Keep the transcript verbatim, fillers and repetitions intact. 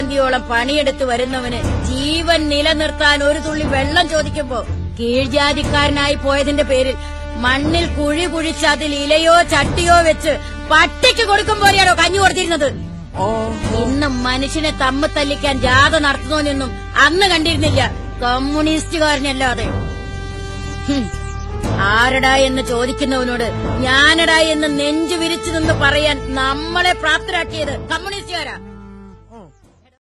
മേൽശാന്തിയോളം പണിയെടുത്ത് വരുന്നവന് ജീവൻ നിലനിർത്താൻ ഒരു തുള്ളി വെള്ളം ചോദിക്കുമ്പോ കീഴ്ജാതിക്കാരനായി പോയതിന്റെ പേരിൽ മണ്ണിൽ കുഴി കുഴിച്ച് അതിൽ ഇലയോ ചട്ടിയോ വെച്ച് പട്ടിക്ക് കൊടുക്കും പോലെയാണോ കഞ്ഞി കൊടുത്തിരുന്നത്? ഇന്ന് മനുഷ്യനെ തമ്മ് തല്ലിക്കാൻ ജാഥ നടത്തുന്നോനൊന്നും അന്ന് കണ്ടിരുന്നില്ല, കമ്മ്യൂണിസ്റ്റുകാരനല്ലാതെ. ആരടാ എന്ന് ചോദിക്കുന്നവനോട് ഞാനടാ എന്ന് നെഞ്ചു വിരിച്ചു നിന്ന് പറയാൻ നമ്മളെ പ്രാപ്തരാക്കിയത് കമ്മ്യൂണിസ്റ്റുകാരാ.